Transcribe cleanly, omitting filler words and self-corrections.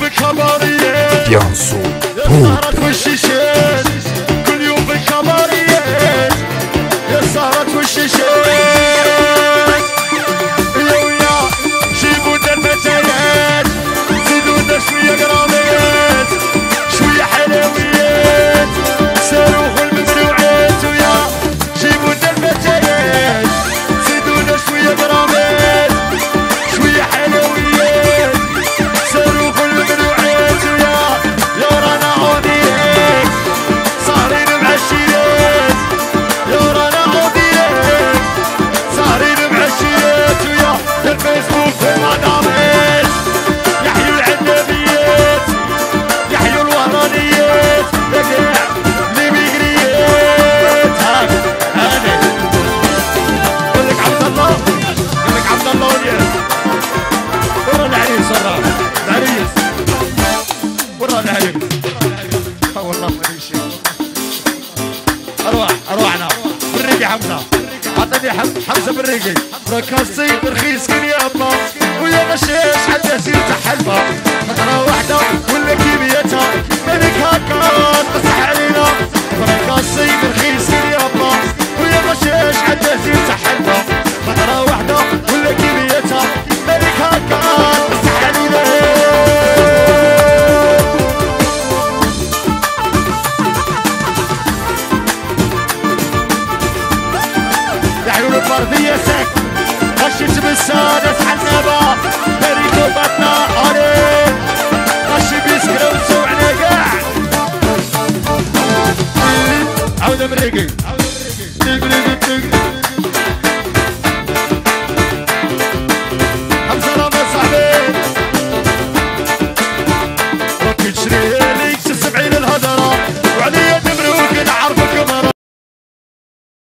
بالكباريات يانسو السهرات والشيشات كل يوم بالكباريات يا السهرات والشيشات يا جيبوا لنا الفتيات زيدوا لنا شويه قرامات شويه حلويات صاروخ الممنوعات ويا جيبوا لنا الفتيات زيدوا لنا شويه قرامات شويه حلويات صاروخ الممنوعات يا رانا عوديك صارين معشيات يا رانا عوديك صارين معشيات ويا الفيسبوك في المدامات يحيوا العنابيات يحيوا الوهرانيات يا كاع ليميغريات هاك هاني قول لك عبد الله قول لك عبد الله والياس ورا العريس العريس ورا العريس والله ما في شيء اروحنا بالريقي حمزه عطني حمزه بالريقي ركزتي برخيص كل يا اما ويا غشاش حتى سير